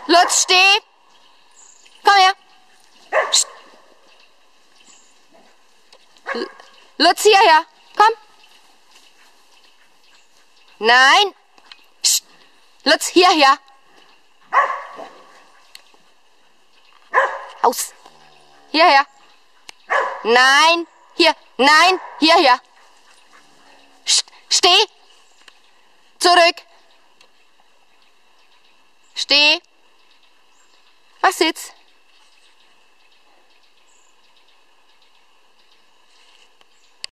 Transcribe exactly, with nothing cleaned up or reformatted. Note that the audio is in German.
Lutz, steh! Komm her! Psst. L- Lutz, hierher! Komm! Nein! Psst. Lutz, hierher! Aus! Hierher! Nein! Hier! Nein! Hierher! Psst. Steh! Zurück! Steh! Was jetzt?